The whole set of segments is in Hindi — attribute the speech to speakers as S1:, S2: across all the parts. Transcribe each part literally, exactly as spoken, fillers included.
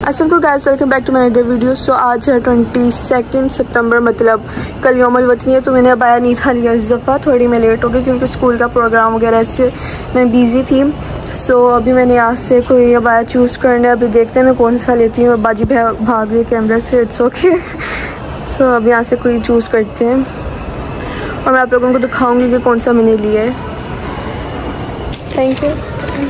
S1: अस्सलाम वालेकुम guys, welcome back to my other video. So आज है ट्वेंटी सेकेंड सितंबर, मतलब कल यौमुल वतनी है। तो मैंने अबाया नहीं था लिया इस दफ़ा, थोड़ी मैं लेट हो गई क्योंकि स्कूल का प्रोग्राम वगैरह से मैं बिज़ी थी। सो so, अभी मैंने यहाँ से कोई अबाया चूज़ करना है। अभी देखते हैं मैं कौन सा लेती हूँ। बाजी भाग रही कैमरा से, इट्स ओके। सो अभी यहाँ से कोई चूज़ करते हैं और मैं आप लोगों को दिखाऊँगी कि कौन सा मैंने लिया है। Thank you.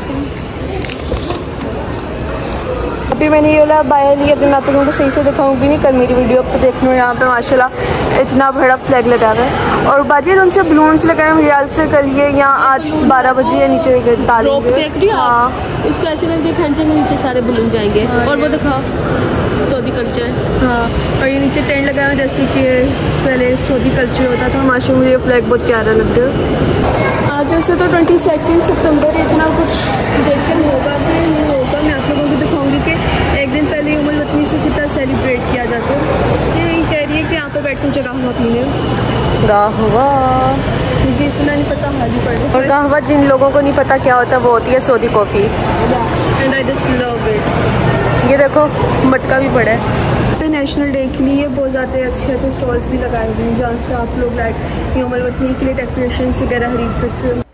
S1: अभी मैंने ये वाला बाया लिया, अभी मैं आप लोगों को सही से दिखाऊंगी नहीं, कल मेरी वीडियो पे देख लो। यहाँ पे माशाल्लाह इतना बड़ा फ्लैग लगा हुआ है और बाजी उनसे बलून्स लगाए हुए रियाल से कल ये यहाँ आज बारह बजे नीचे डालेंगे। हाँ,
S2: इसको ऐसे करके खींचेंगे, नीचे सारे बलून जाएंगे। और वो दिखाओ सऊदी कल्चर।
S1: हाँ, और ये नीचे टेंट लगाए हुए जैसे कि पहले सऊदी कल्चर होता था। माशाल्लाह मुझे ये फ्लैग बहुत प्यारा लग रहा है। आज जैसे तो ट्वेंटी सेकेंड सितम्बर इतना कुछ देखते होगा कि नहीं होगा, मैं आप लोगों को दिखाऊंगी कि एक दिन पहले यौमुल वतनी से कितना सेलिब्रेट किया जाता है। जी यही कह रही है कि यहाँ पर बैठने जगह हुआ पीने
S2: गाहवा,
S1: मुझे इतना नहीं पता हाली पड़।
S2: और गाहवा जिन लोगों को नहीं पता क्या होता वो होती है Saudi coffee.
S1: And I just love it.
S2: ये देखो मटका भी पड़ा है।
S1: नेशनल डे के लिए बहुत ज़्यादा अच्छे अच्छे स्टॉल्स भी लगाए हुए हैं जहाँ से आप लोग लाइक यौमुल वतनी के लिए डेकोरेशन वगैरह खरीद सकते हो।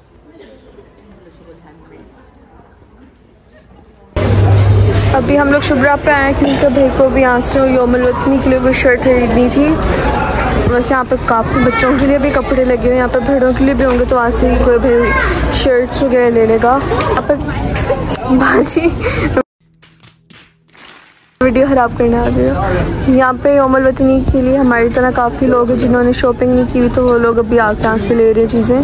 S1: अभी हम लोग शुभ्रा पे आए क्योंकि भाई को भी यहाँ से यौमुल वतनी के लिए कोई शर्ट खरीदनी थी। वैसे यहाँ पे काफ़ी बच्चों के लिए भी कपड़े लगे हुए, यहाँ पे भेड़ों के लिए भी होंगे, तो वहाँ से ही कोई भाई शर्ट्स वगैरह ले लेगा। यहाँ पे बाजी वीडियो ख़राब करने आ गई। यहाँ पे यौमुल वतनी के लिए हमारी तरह काफ़ी लोग हैं जिन्होंने शॉपिंग नहीं की हुई, तो वो लोग अभी आके यहाँ से ले रहे चीज़ें।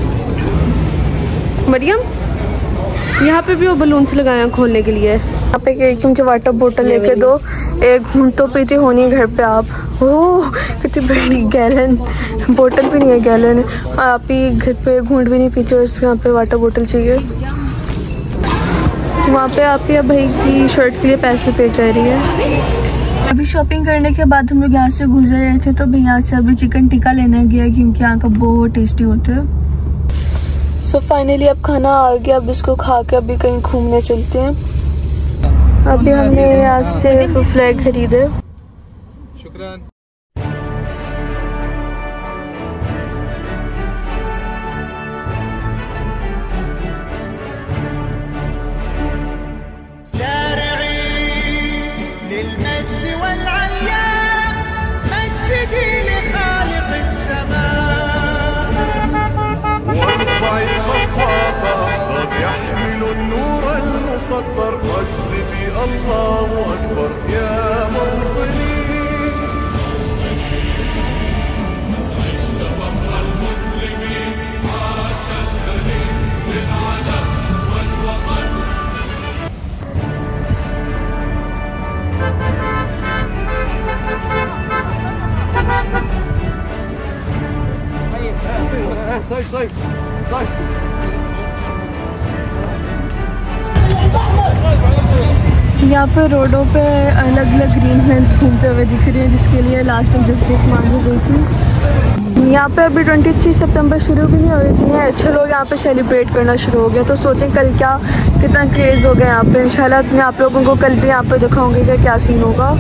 S2: मरियम, यहाँ पे भी वो बलून्स लगाए हैं खोलने के लिए।
S1: यहाँ पे एक मुझे वाटर बोतल लेके दो, एक घूंट तो पीती होनी घर पे आप। ओह कितनी बड़ी गैलन, बोतल भी नहीं है गैलन है। आप ही घर पे घूंट भी नहीं पीते, और यहाँ पे वाटर बोतल चाहिए। वहाँ पे आप ही भाई की शर्ट के लिए पैसे पे कर रही है। अभी शॉपिंग करने के बाद हम लोग यहाँ से गुजर रहे थे, तो भाई यहाँ से अभी चिकन टिक्का लेने गया क्योंकि यहाँ का बहुत टेस्टी होता है। सो so फाइनली अब खाना आ गया, अब इसको खा के अभी कहीं घूमने चलते हैं। अभी हमने यहाँ से फ्लैग खरीदे। शुक्रान।
S3: الله أكبر يا موطني عشت فخر المسلمين عاش الدليل للعلم والوطن. صيف صيف صيف
S1: यहाँ पे रोडों पे अलग अलग ग्रीन हैंड्स घूमते हुए दिख रहे हैं, जिसके लिए लास्ट टाइम जस्टिस मांगी गई थी। यहाँ पे अभी तेईस सितंबर शुरू भी नहीं हो रही थी, अच्छे लोग यहाँ पे सेलिब्रेट करना शुरू हो गया। तो सोचें कल क्या कितना क्रेज़ हो गया यहाँ पे। इंशाल्लाह मैं आप लोगों को कल भी यहाँ पे दिखाऊंगी कि क्या सीन होगा।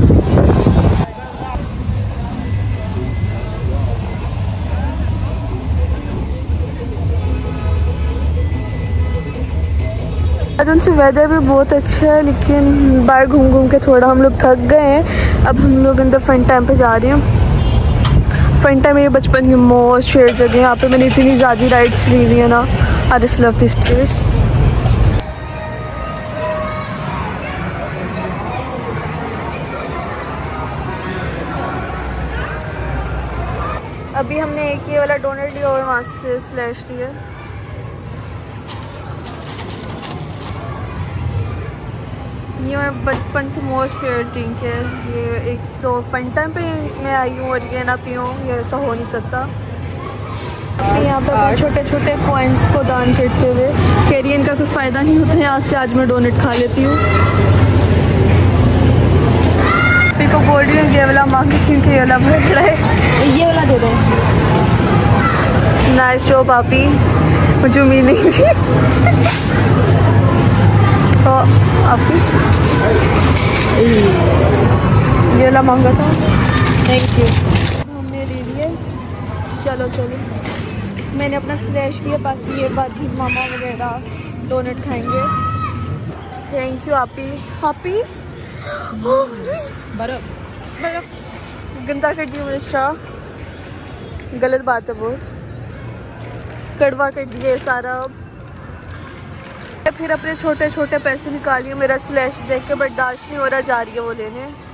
S1: और उनसे वेदर भी बहुत अच्छा है, लेकिन बाहर घूम घूम के थोड़ा हम लोग थक गए हैं। अब हम लोग इन द फन टाइम पे जा रहे हैं। फन टाइम मेरे बचपन की मोस्ट फेवरेट जगह है। यहाँ पे मैंने इतनी ज़्यादा राइड्स ली हुई है ना, I just love this place. अभी हमने एक ये वाला डोनट लिया और वहाँ से स्लैश लिया। ये मैं बचपन से मोस्ट फेवरेट ड्रिंक है ये। एक तो फन टाइम पे मैं आई हूँ और ये ना पीऊँ, ये ऐसा हो नहीं सकता। अभी यहाँ पर छोटे छोटे कॉइन्स को दान करते हुए कैरियन का कोई फ़ायदा नहीं होता है। यहाँ से आज मैं डोनेट खा लेती हूँ। अभी को बोल रही हूँ ये वाला मांगी क्योंकि ये वाला भर रहा है,
S2: ये वाला दे दें।
S1: नाइस शो पापी, मुझे उम्मीद नहीं थी। तो आपकी ये वाला मांगा था। Thank you. हमने ले लिए। चलो चलो मैंने अपना स्लैश लिया, बाकी ये बाकी मामा वगैरह डोनट खाएंगे। थैंक यू आपी। आपी
S2: बर्फ
S1: बर्फ गंदा कर दिया मिस्टर, गलत बात है बहुत, कड़वा कर दिया सारा। फिर अपने छोटे छोटे पैसे निकालिए, मेरा स्लैश देख के बर्दाश्त नहीं हो रहा, जा रही है वो लेने।